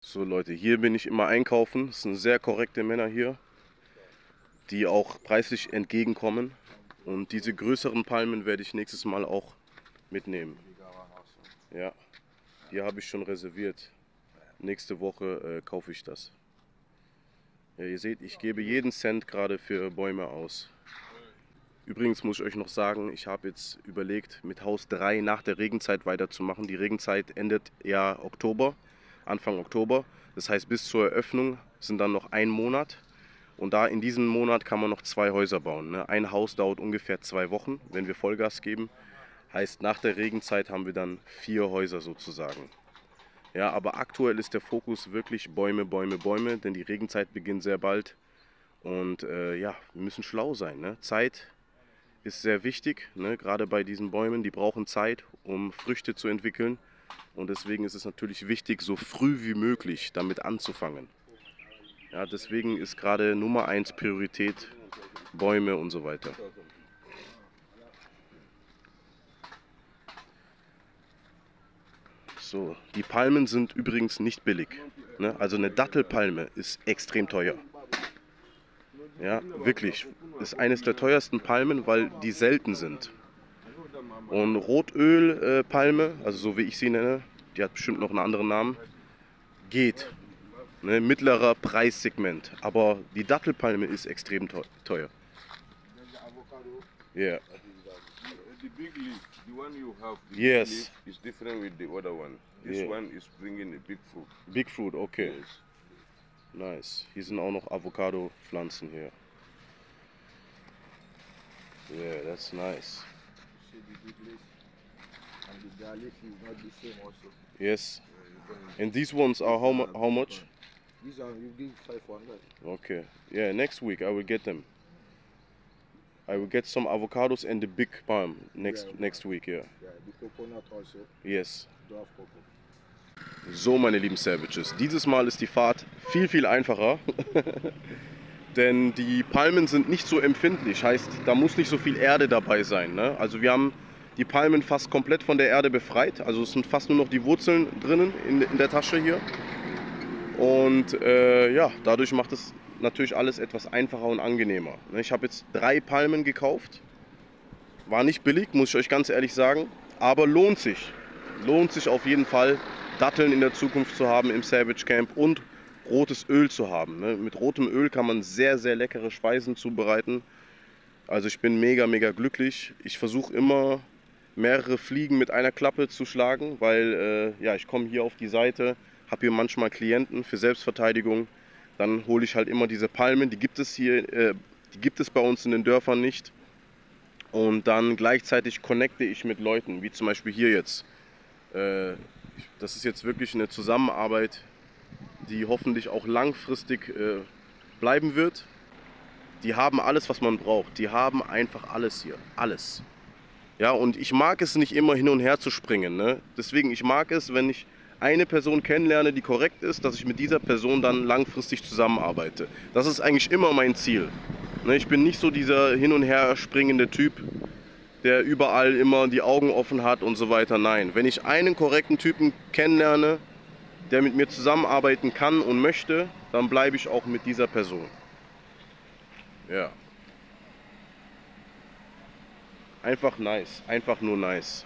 So Leute, hier bin ich immer einkaufen. Es sind sehr korrekte Männer hier, die auch preislich entgegenkommen. Und diese größeren Palmen werde ich nächstes Mal auch mitnehmen. Ja, die habe ich schon reserviert. Nächste Woche kaufe ich das. Ja, ihr seht, ich gebe jeden Cent gerade für Bäume aus. Übrigens muss ich euch noch sagen, ich habe jetzt überlegt, mit Haus 3 nach der Regenzeit weiterzumachen. Die Regenzeit endet ja Oktober, Anfang Oktober. Das heißt, bis zur Eröffnung sind dann noch ein Monat. Und da in diesem Monat kann man noch 2 Häuser bauen. Ne? Ein Haus dauert ungefähr 2 Wochen, wenn wir Vollgas geben. Heißt, nach der Regenzeit haben wir dann 4 Häuser sozusagen. Ja, aber aktuell ist der Fokus wirklich Bäume, Bäume, Bäume, denn die Regenzeit beginnt sehr bald. Und ja, wir müssen schlau sein. Ne? Zeit ist sehr wichtig, ne? Gerade bei diesen Bäumen, die brauchen Zeit, um Früchte zu entwickeln. Und deswegen ist es natürlich wichtig, so früh wie möglich damit anzufangen. Ja, deswegen ist gerade Nummer 1 Priorität Bäume und so weiter. So, die Palmen sind übrigens nicht billig. Ne? Also eine Dattelpalme ist extrem teuer. Ja, wirklich. Ist eines der teuersten Palmen, weil die selten sind. Und Rotölpalme, also so wie ich sie nenne, die hat bestimmt noch einen anderen Namen, geht. Ne, mittlerer Preissegment. Aber die Dattelpalme ist extrem teuer. Yeah. The big leaf, the one you have, the Yes. big leaf is different with the other one. This Yeah. one is bringing a big fruit. Big Fruit, okay. Yes. Nice. Hier sind auch noch Avocado-Pflanzen hier. Yeah, that's nice. See the big leaf and the garlic is not the same also. Yes. You can- And these ones are how much? These are you give 500. Okay. Yeah, next week I will get them. I will get some avocados and the big palm next week, yeah. Yeah, the coconut also. Yes. Dwarf coconut. So, meine lieben Savages, dieses Mal ist die Fahrt viel einfacher. Denn die Palmen sind nicht so empfindlich, heißt, da muss nicht so viel Erde dabei sein. Ne? Also wir haben die Palmen fast komplett von der Erde befreit. Also es sind fast nur noch die Wurzeln drinnen in der Tasche hier. Und ja, dadurch macht es natürlich alles etwas einfacher und angenehmer. Ne? Ich habe jetzt 3 Palmen gekauft. War nicht billig, muss ich euch ganz ehrlich sagen. Aber lohnt sich. Lohnt sich auf jeden Fall, Datteln in der Zukunft zu haben im Savage Camp und rotes Öl zu haben. Ne? Mit rotem Öl kann man sehr leckere Speisen zubereiten. Also ich bin mega glücklich. Ich versuche immer mehrere Fliegen mit einer Klappe zu schlagen, weil ja, ich komme hier auf die Seite, habe hier manchmal Klienten für Selbstverteidigung. Dann hole ich halt immer diese Palmen, die gibt es hier, die gibt es bei uns in den Dörfern nicht. Und dann gleichzeitig connecte ich mit Leuten, wie zum Beispiel hier jetzt. Das ist jetzt wirklich eine Zusammenarbeit, die hoffentlich auch langfristig bleiben wird. Die haben alles, was man braucht. Die haben einfach alles hier. Alles. Ja, und ich mag es nicht immer hin und her zu springen. Ne? Deswegen, ich mag es, wenn ich eine Person kennenlerne, die korrekt ist, dass ich mit dieser Person dann langfristig zusammenarbeite. Das ist eigentlich immer mein Ziel. Ne? Ich bin nicht so dieser hin und her springende Typ, der überall immer die Augen offen hat und so weiter. Nein, wenn ich einen korrekten Typen kennenlerne, der mit mir zusammenarbeiten kann und möchte, dann bleibe ich auch mit dieser Person. Ja. Einfach nice, einfach nur nice.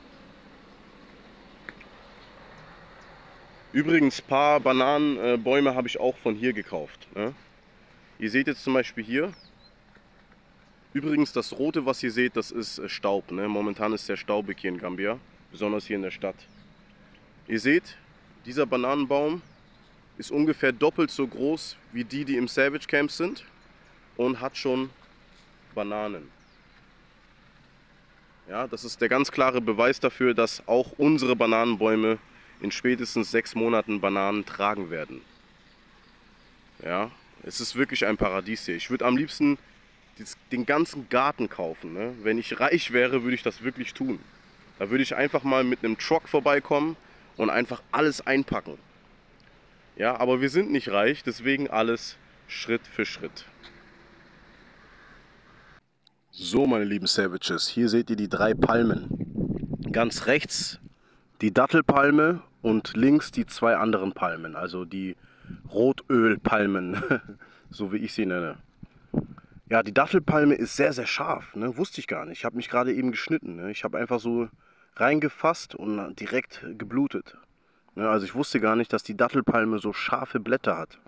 Übrigens, ein paar Bananenbäume habe ich auch von hier gekauft. Ne? Ihr seht jetzt zum Beispiel hier. Übrigens, das Rote, was ihr seht, das ist Staub. Ne? Momentan ist sehr staubig hier in Gambia, besonders hier in der Stadt. Ihr seht, dieser Bananenbaum ist ungefähr doppelt so groß wie die im Savage Camp sind und hat schon Bananen. Ja, das ist der ganz klare Beweis dafür, dass auch unsere Bananenbäume in spätestens 6 Monaten Bananen tragen werden. Ja, es ist wirklich ein Paradies hier. Ich würde am liebsten den ganzen Garten kaufen. Ne? Wenn ich reich wäre, würde ich das wirklich tun. Da würde ich einfach mal mit einem Truck vorbeikommen und einfach alles einpacken. Ja, aber wir sind nicht reich, deswegen alles Schritt für Schritt. So, meine lieben Savages, hier seht ihr die 3 Palmen. Ganz rechts die Dattelpalme und links die zwei anderen Palmen, also die Rotölpalmen, so wie ich sie nenne. Ja, die Dattelpalme ist sehr, sehr scharf, ne? Wusste ich gar nicht. Ich habe mich gerade eben geschnitten. Ne? Ich habe einfach so reingefasst und direkt geblutet. Ne? Also ich wusste gar nicht, dass die Dattelpalme so scharfe Blätter hat.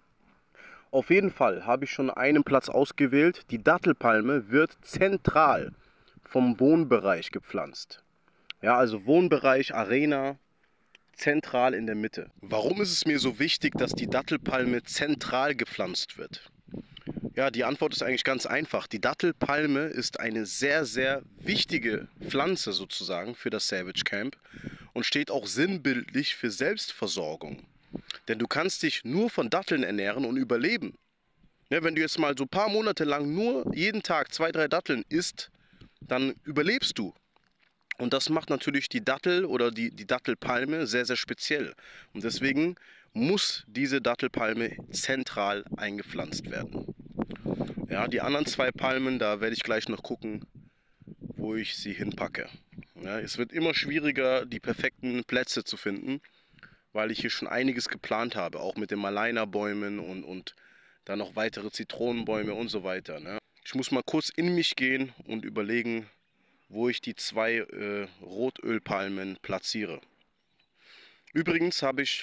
Auf jeden Fall habe ich schon einen Platz ausgewählt. Die Dattelpalme wird zentral vom Wohnbereich gepflanzt. Ja, also Wohnbereich, Arena, zentral in der Mitte. Warum ist es mir so wichtig, dass die Dattelpalme zentral gepflanzt wird? Ja, die Antwort ist eigentlich ganz einfach. Die Dattelpalme ist eine sehr, sehr wichtige Pflanze sozusagen für das Savage Camp und steht auch sinnbildlich für Selbstversorgung. Denn du kannst dich nur von Datteln ernähren und überleben. Ja, wenn du jetzt mal so ein paar Monate lang nur jeden Tag 2, 3 Datteln isst, dann überlebst du. Und das macht natürlich die Dattel oder die Dattelpalme sehr, sehr speziell. Und deswegen muss diese Dattelpalme zentral eingepflanzt werden. Ja, die anderen 2 Palmen, da werde ich gleich noch gucken, wo ich sie hinpacke. Ja, es wird immer schwieriger, die perfekten Plätze zu finden, weil ich hier schon einiges geplant habe, auch mit den Malaina-Bäumen und dann noch weitere Zitronenbäume und so weiter. Ne? Ich muss mal kurz in mich gehen und überlegen, wo ich die 2 Rotölpalmen platziere. Übrigens habe ich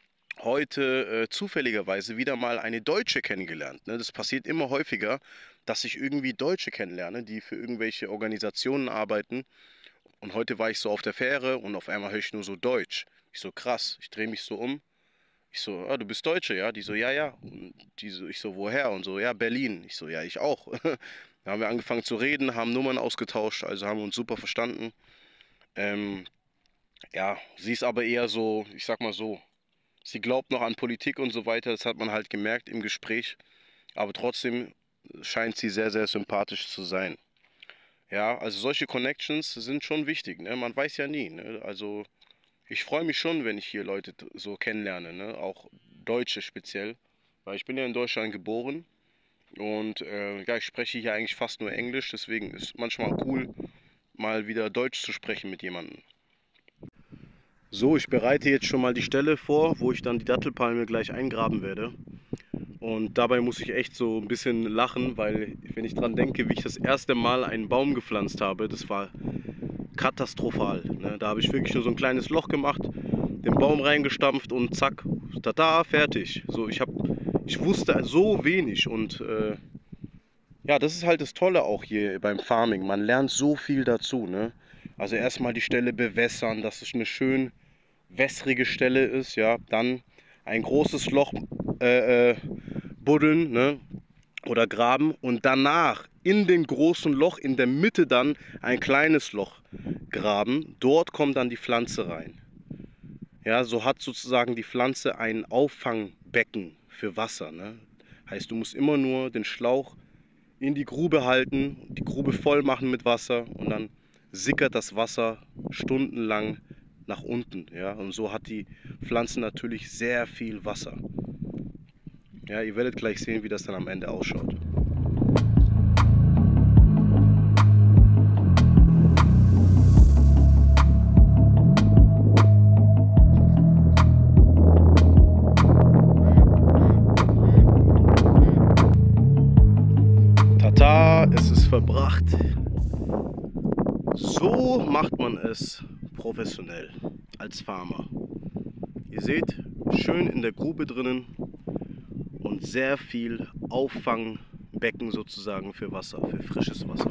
heute zufälligerweise wieder mal eine Deutsche kennengelernt. Ne? Das passiert immer häufiger, dass ich irgendwie Deutsche kennenlerne, die für irgendwelche Organisationen arbeiten. Und heute war ich so auf der Fähre und auf einmal höre ich nur so Deutsch. Ich so, krass, ich drehe mich so um. Ich so, ah, du bist Deutsche, ja? Die so, ja, ja. Und ich so, woher? Und so, ja, Berlin. Ich so, ja, ich auch. Da haben wir angefangen zu reden, haben Nummern ausgetauscht, also haben wir uns super verstanden. Ähm, ja, sie ist aber eher so, ich sag mal so, sie glaubt noch an Politik und so weiter, das hat man halt gemerkt im Gespräch. Aber trotzdem scheint sie sehr, sehr sympathisch zu sein. Ja, also solche Connections sind schon wichtig, ne? Man weiß ja nie, ne? Also ich freue mich schon, wenn ich hier Leute so kennenlerne, ne? Auch Deutsche speziell, weil ich bin ja in Deutschland geboren und ja, ich spreche hier eigentlich fast nur Englisch, deswegen ist manchmal cool, mal wieder Deutsch zu sprechen mit jemandem. So, ich bereite jetzt schon mal die Stelle vor, wo ich dann die Dattelpalme gleich eingraben werde. Und dabei muss ich echt so ein bisschen lachen, weil wenn ich dran denke, wie ich das erste Mal einen Baum gepflanzt habe, das war katastrophal. Ne? Da habe ich wirklich nur so ein kleines Loch gemacht, den Baum reingestampft und zack, tada, fertig. So, ich wusste so wenig und ja, das ist halt das Tolle auch hier beim Farming. Man lernt so viel dazu. Ne? Also erstmal die Stelle bewässern, dass es eine schön wässrige Stelle ist. Ja, dann ein großes Loch buddeln, ne? Oder graben und danach in den großen Loch in der Mitte dann ein kleines Loch graben. Dort kommt dann die Pflanze rein. Ja, so hat sozusagen die Pflanze ein Auffangbecken für Wasser. Ne? Heißt, du musst immer nur den Schlauch in die Grube halten, die Grube voll machen mit Wasser und dann sickert das Wasser stundenlang nach unten. Ja? Und so hat die Pflanze natürlich sehr viel Wasser. Ja, ihr werdet gleich sehen, wie das dann am Ende ausschaut. Tata, es ist verbracht. So macht man es professionell als Farmer. Ihr seht, schön in der Grube drinnen und sehr viel Auffangbecken sozusagen für Wasser, für frisches Wasser.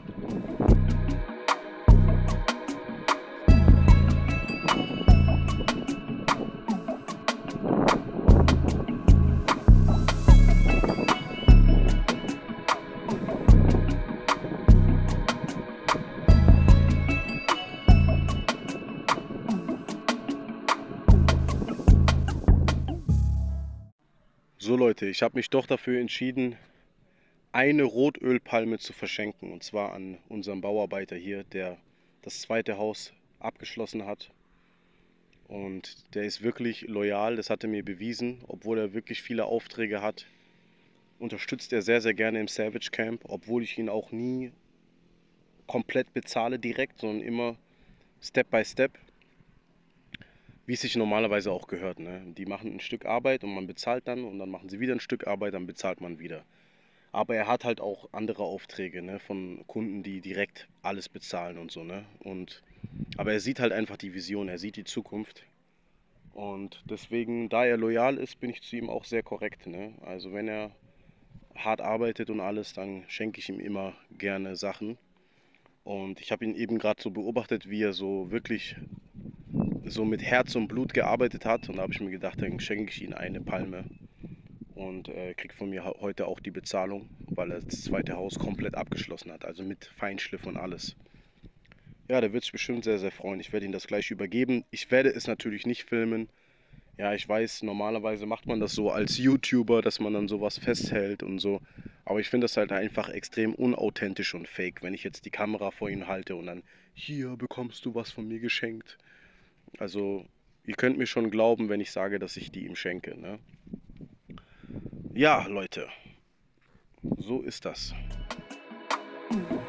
So Leute, ich habe mich doch dafür entschieden, eine Rotölpalme zu verschenken. Und zwar an unseren Bauarbeiter hier, der das zweite Haus abgeschlossen hat. Und der ist wirklich loyal, das hat er mir bewiesen. Obwohl er wirklich viele Aufträge hat, unterstützt er sehr, sehr gerne im Savage Camp. Obwohl ich ihn auch nie komplett bezahle direkt, sondern immer Step by Step. wie es sich normalerweise auch gehört. Ne? Die machen ein Stück Arbeit und man bezahlt dann und dann machen sie wieder ein Stück Arbeit, dann bezahlt man wieder. Aber er hat halt auch andere Aufträge, ne, von Kunden, die direkt alles bezahlen und so, ne? Aber er sieht halt einfach die Vision, er sieht die Zukunft. Und deswegen, da er loyal ist, bin ich zu ihm auch sehr korrekt, ne? Also wenn er hart arbeitet und alles, dann schenke ich ihm immer gerne Sachen. Und ich habe ihn eben gerade so beobachtet, wie er so wirklich so mit Herz und Blut gearbeitet hat. Und da habe ich mir gedacht, dann schenke ich ihm eine Palme. Und kriegt von mir heute auch die Bezahlung, weil er das zweite Haus komplett abgeschlossen hat, also mit Feinschliff und alles. Ja, der wird sich bestimmt sehr, sehr freuen. Ich werde ihm das gleich übergeben. Ich werde es natürlich nicht filmen. Ja, ich weiß, normalerweise macht man das so als YouTuber, dass man dann sowas festhält und so. Aber ich finde das halt einfach extrem unauthentisch und fake, wenn ich jetzt die Kamera vor ihm halte und dann, hier bekommst du was von mir geschenkt. Also, ihr könnt mir schon glauben, wenn ich sage, dass ich die ihm schenke, ne? Ja, Leute, so ist das.